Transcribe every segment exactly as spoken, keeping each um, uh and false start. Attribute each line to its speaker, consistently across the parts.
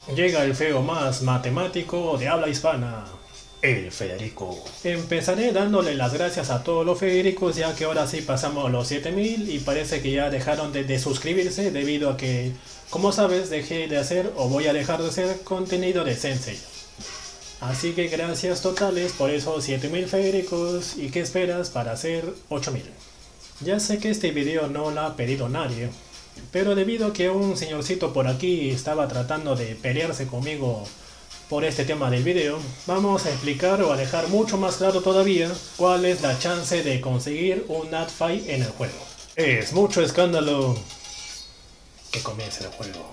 Speaker 1: Llega el feo más matemático de habla hispana, el Federico. Empezaré dándole las gracias a todos los Federicos, ya que ahora sí pasamos los siete mil y parece que ya dejaron de, de suscribirse debido a que, como sabes, dejé de hacer o voy a dejar de hacer contenido de Sensei. Así que gracias totales por esos siete mil Federicos. ¿Y qué esperas para hacer ocho mil? Ya sé que este video no lo ha pedido nadie, pero debido a que un señorcito por aquí estaba tratando de pelearse conmigo por este tema del video, vamos a explicar o a dejar mucho más claro todavía cuál es la chance de conseguir un NatFi en el juego. Es mucho escándalo que comience el juego.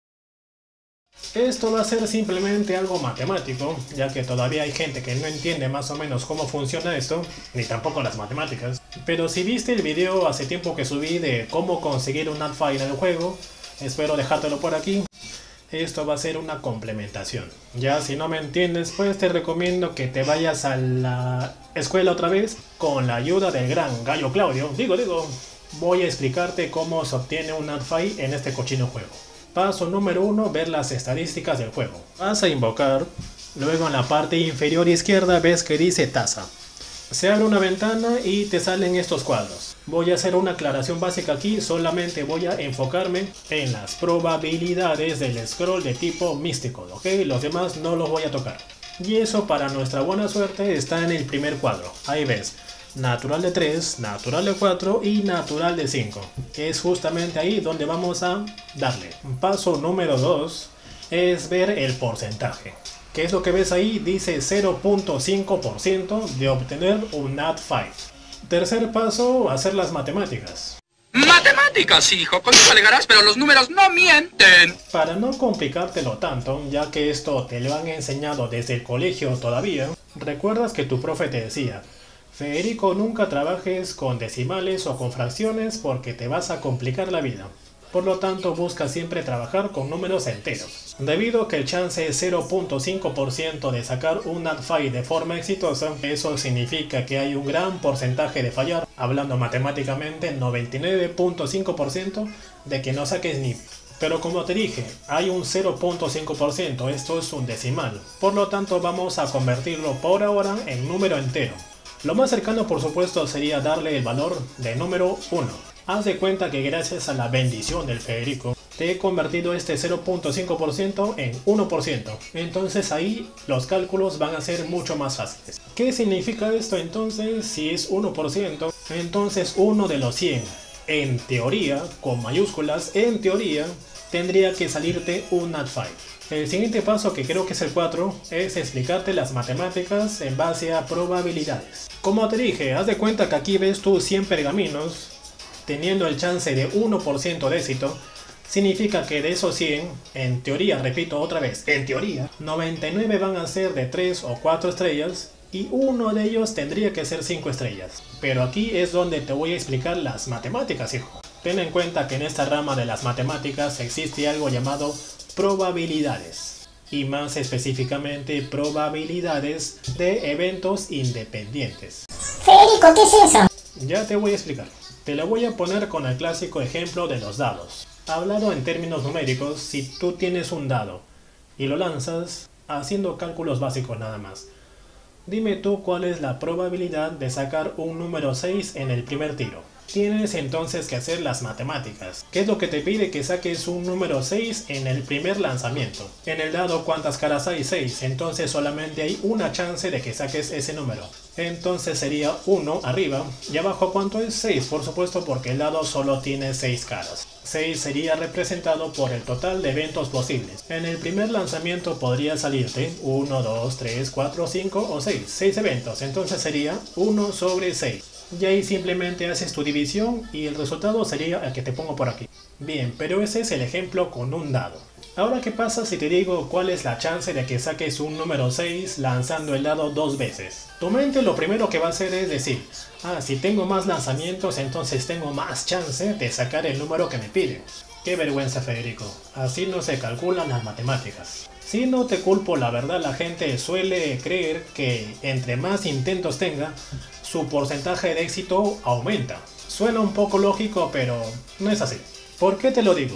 Speaker 1: Esto va a ser simplemente algo matemático, ya que todavía hay gente que no entiende más o menos cómo funciona esto, ni tampoco las matemáticas. Pero si viste el video hace tiempo que subí de cómo conseguir un NatFi en el juego, espero dejártelo por aquí. Esto va a ser una complementación. Ya si no me entiendes, pues te recomiendo que te vayas a la escuela otra vez con la ayuda del gran Gallo Claudio. Digo, digo, voy a explicarte cómo se obtiene un NatFi en este cochino juego. Paso número uno, ver las estadísticas del juego. Vas a invocar, luego en la parte inferior izquierda ves que dice tasa. Se abre una ventana y te salen estos cuadros. Voy a hacer una aclaración básica aquí, solamente voy a enfocarme en las probabilidades del scroll de tipo místico, ¿ok? Los demás no los voy a tocar. Y eso, para nuestra buena suerte, está en el primer cuadro. Ahí ves, natural de tres, natural de cuatro y natural de cinco. Es justamente ahí donde vamos a darle. Paso número dos es ver el porcentaje. ¿Qué es lo que ves ahí? Dice cero punto cinco por ciento de obtener un NatFi. Tercer paso, hacer las matemáticas.
Speaker 2: Matemáticas, hijo, conmigo alegarás, pero los números no mienten.
Speaker 1: Para no complicártelo tanto, ya que esto te lo han enseñado desde el colegio todavía, recuerdas que tu profe te decía: Federico, nunca trabajes con decimales o con fracciones porque te vas a complicar la vida. Por lo tanto, busca siempre trabajar con números enteros. Debido a que el chance es cero punto cinco por ciento de sacar un NatFi de forma exitosa, eso significa que hay un gran porcentaje de fallar, hablando matemáticamente noventa y nueve punto cinco por ciento de que no saques ni. Pero como te dije, hay un cero punto cinco por ciento, esto es un decimal. Por lo tanto, vamos a convertirlo por ahora en número entero. Lo más cercano, por supuesto, sería darle el valor de número uno. Haz de cuenta que gracias a la bendición del Federico, te he convertido este cero punto cinco por ciento en uno por ciento. Entonces ahí los cálculos van a ser mucho más fáciles. ¿Qué significa esto entonces? Si es uno por ciento, entonces uno de los cien, en teoría, con mayúsculas, en teoría, tendría que salirte un NatFi. El siguiente paso, que creo que es el cuatro, es explicarte las matemáticas en base a probabilidades. Como te dije, haz de cuenta que aquí ves tú cien pergaminos, teniendo el chance de uno por ciento de éxito, significa que de esos cien, en teoría, repito otra vez, en teoría, noventa y nueve van a ser de tres o cuatro estrellas y uno de ellos tendría que ser cinco estrellas. Pero aquí es donde te voy a explicar las matemáticas, hijo. Ten en cuenta que en esta rama de las matemáticas existe algo llamado probabilidades, y más específicamente probabilidades de eventos independientes.
Speaker 3: Federico, ¿qué es eso?
Speaker 1: Ya te voy a explicar. Te lo voy a poner con el clásico ejemplo de los dados. Hablado en términos numéricos, si tú tienes un dado y lo lanzas haciendo cálculos básicos nada más, dime tú cuál es la probabilidad de sacar un número seis en el primer tiro. Tienes entonces que hacer las matemáticas. ¿Qué es lo que te pide? Que saques un número seis en el primer lanzamiento. En el dado, ¿cuántas caras hay? seis. Entonces solamente hay una chance de que saques ese número. Entonces sería uno arriba. ¿Y abajo cuánto es? seis, por supuesto, porque el dado solo tiene seis caras. seis sería representado por el total de eventos posibles. En el primer lanzamiento podría salirte uno, dos, tres, cuatro, cinco o seis. seis eventos. Entonces sería uno sobre seis. Y ahí simplemente haces tu división y el resultado sería el que te pongo por aquí. Bien, pero ese es el ejemplo con un dado. Ahora, ¿qué pasa si te digo cuál es la chance de que saques un número seis lanzando el dado dos veces? Tu mente lo primero que va a hacer es decir: ah, si tengo más lanzamientos, entonces tengo más chance de sacar el número que me piden. Qué vergüenza, Federico. Así no se calculan las matemáticas. Si no te culpo, la verdad, la gente suele creer que entre más intentos tenga, su porcentaje de éxito aumenta. Suena un poco lógico, pero no es así. ¿Por qué te lo digo?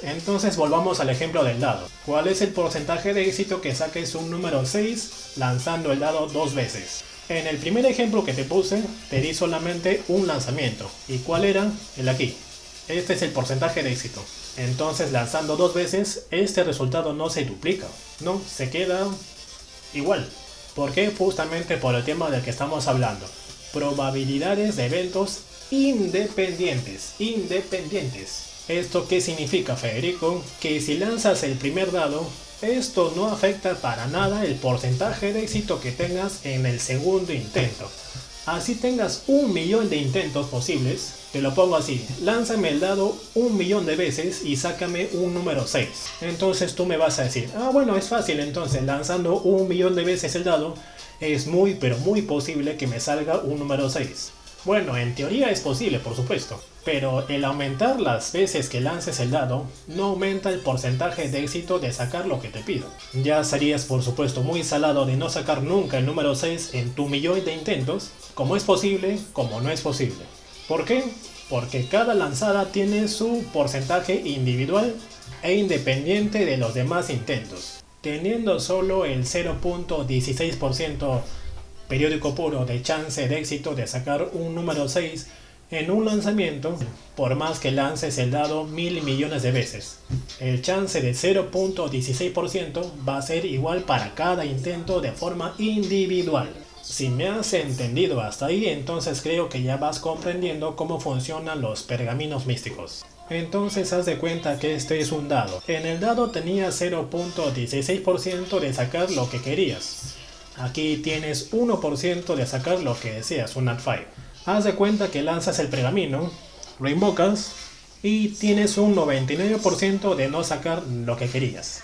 Speaker 1: Entonces volvamos al ejemplo del dado. ¿Cuál es el porcentaje de éxito que saques un número seis lanzando el dado dos veces? En el primer ejemplo que te puse, te di solamente un lanzamiento. ¿Y cuál era? El aquí. Este es el porcentaje de éxito. Entonces lanzando dos veces, este resultado no se duplica. No, se queda igual. ¿Por qué? Justamente por el tema del que estamos hablando. Probabilidades de eventos independientes. Independientes. ¿Esto qué significa, Federico? Que si lanzas el primer dado, esto no afecta para nada el porcentaje de éxito que tengas en el segundo intento. Así tengas un millón de intentos posibles, te lo pongo así, lánzame el dado un millón de veces y sácame un número seis. Entonces tú me vas a decir, ah bueno, es fácil, entonces lanzando un millón de veces el dado, es muy pero muy posible que me salga un número seis. Bueno, en teoría es posible, por supuesto, pero el aumentar las veces que lances el dado no aumenta el porcentaje de éxito de sacar lo que te pido. Ya serías por supuesto muy salado de no sacar nunca el número seis en tu millón de intentos, como es posible, como no es posible. ¿Por qué? Porque cada lanzada tiene su porcentaje individual e independiente de los demás intentos, teniendo solo el cero punto dieciséis por ciento periódico puro de chance de éxito de sacar un número seis en un lanzamiento, por más que lances el dado mil millones de veces. El chance de cero punto dieciséis por ciento va a ser igual para cada intento de forma individual. Si me has entendido hasta ahí, entonces creo que ya vas comprendiendo cómo funcionan los pergaminos místicos. Entonces haz de cuenta que este es un dado. En el dado tenía cero punto dieciséis por ciento de sacar lo que querías. Aquí tienes uno por ciento de sacar lo que deseas, un Nat cinco. Haz de cuenta que lanzas el pergamino, lo invocas y tienes un noventa y nueve por ciento de no sacar lo que querías.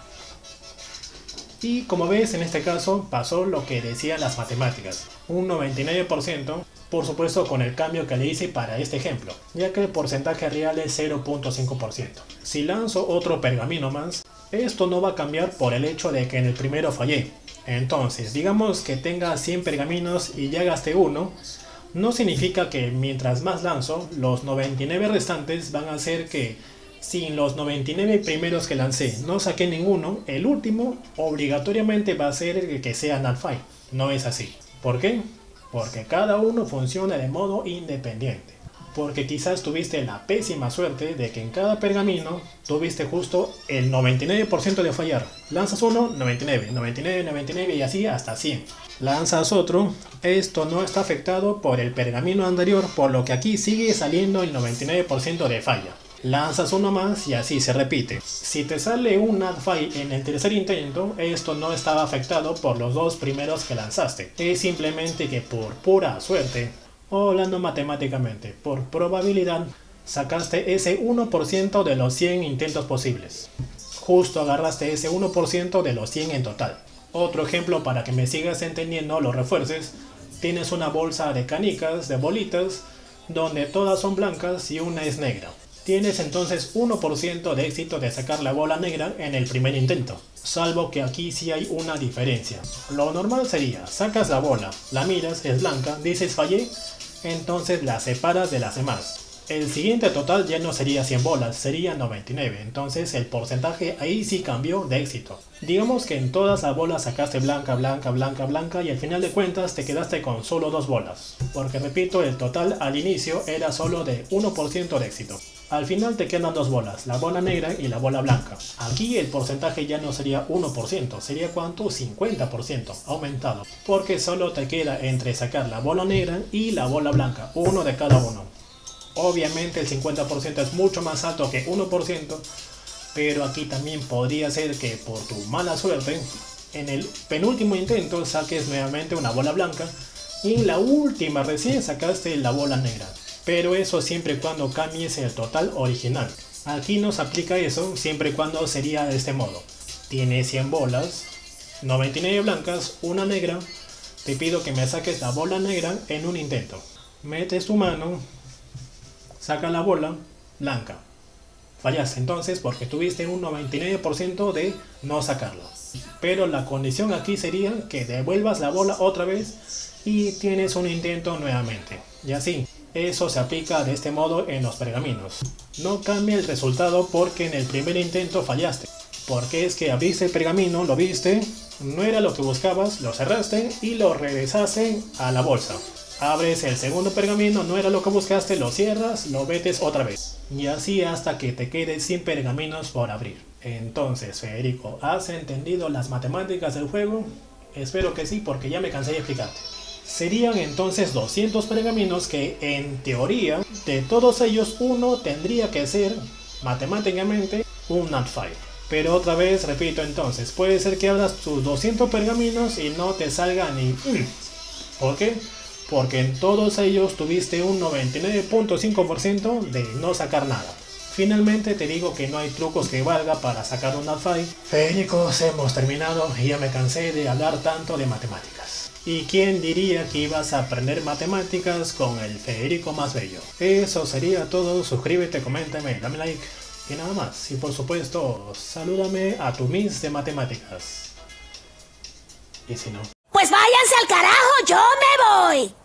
Speaker 1: Y como ves, en este caso pasó lo que decían las matemáticas, un noventa y nueve por ciento, por supuesto con el cambio que le hice para este ejemplo, ya que el porcentaje real es cero punto cinco por ciento. Si lanzo otro pergamino más, esto no va a cambiar por el hecho de que en el primero fallé. Entonces, digamos que tenga cien pergaminos y ya gasté uno, no significa que mientras más lanzo, los noventa y nueve restantes van a hacer que, sin los noventa y nueve primeros que lancé no saqué ninguno, el último obligatoriamente va a ser que sea Nat cinco. No es así. ¿Por qué? Porque cada uno funciona de modo independiente. Porque quizás tuviste la pésima suerte de que en cada pergamino tuviste justo el noventa y nueve por ciento de fallar. Lanzas uno, noventa y nueve, noventa y nueve, noventa y nueve y así hasta cien. Lanzas otro, esto no está afectado por el pergamino anterior, por lo que aquí sigue saliendo el noventa y nueve por ciento de falla. Lanzas uno más y así se repite. Si te sale un Nat cinco en el tercer intento, esto no estaba afectado por los dos primeros que lanzaste. Es simplemente que por pura suerte, o hablando matemáticamente, por probabilidad, sacaste ese uno por ciento de los cien intentos posibles. Justo agarraste ese uno por ciento de los cien en total. Otro ejemplo para que me sigas entendiendo, lo refuerces. Tienes una bolsa de canicas, de bolitas, donde todas son blancas y una es negra. Tienes entonces uno por ciento de éxito de sacar la bola negra en el primer intento, salvo que aquí sí hay una diferencia. Lo normal sería, sacas la bola, la miras, es blanca, dices fallé, entonces la separas de las demás. El siguiente total ya no sería cien bolas, sería noventa y nueve, entonces el porcentaje ahí sí cambió de éxito. Digamos que en todas las bolas sacaste blanca, blanca, blanca, blanca y al final de cuentas te quedaste con solo dos bolas. Porque repito, el total al inicio era solo de uno por ciento de éxito. Al final te quedan dos bolas, la bola negra y la bola blanca. Aquí el porcentaje ya no sería uno por ciento, sería ¿cuánto? cincuenta por ciento, aumentado. Porque solo te queda entre sacar la bola negra y la bola blanca, uno de cada uno. Obviamente el cincuenta por ciento es mucho más alto que uno por ciento, pero aquí también podría ser que por tu mala suerte, en el penúltimo intento saques nuevamente una bola blanca y en la última recién sacaste la bola negra. Pero eso siempre y cuando cambies el total original. Aquí nos aplica eso siempre y cuando sería de este modo. Tienes cien bolas, noventa y nueve blancas, una negra. Te pido que me saques la bola negra en un intento. Metes tu mano, saca la bola blanca. Fallaste entonces porque tuviste un noventa y nueve por ciento de no sacarla. Pero la condición aquí sería que devuelvas la bola otra vez y tienes un intento nuevamente. Y así. Eso se aplica de este modo en los pergaminos. No cambia el resultado porque en el primer intento fallaste. Porque es que abriste el pergamino, lo viste, no era lo que buscabas, lo cerraste y lo regresaste a la bolsa. Abres el segundo pergamino, no era lo que buscaste, lo cierras, lo metes otra vez. Y así hasta que te quedes sin pergaminos por abrir. Entonces, Federico, ¿has entendido las matemáticas del juego? Espero que sí, porque ya me cansé de explicarte. Serían entonces doscientos pergaminos que, en teoría, de todos ellos uno tendría que ser, matemáticamente, un Nat cinco. Pero otra vez, repito entonces, puede ser que abras tus doscientos pergaminos y no te salga ni... ¿Por qué? Porque en todos ellos tuviste un noventa y nueve punto cinco por ciento de no sacar nada. Finalmente te digo que no hay trucos que valga para sacar un Nat cinco. Federico, hemos terminado y ya me cansé de hablar tanto de matemáticas. ¿Y quién diría que ibas a aprender matemáticas con el Federico más bello? Eso sería todo, suscríbete, coméntame, dame like y nada más. Y por supuesto, salúdame a tu Miss de matemáticas. Y si no...
Speaker 3: Pues váyanse al carajo, yo me voy.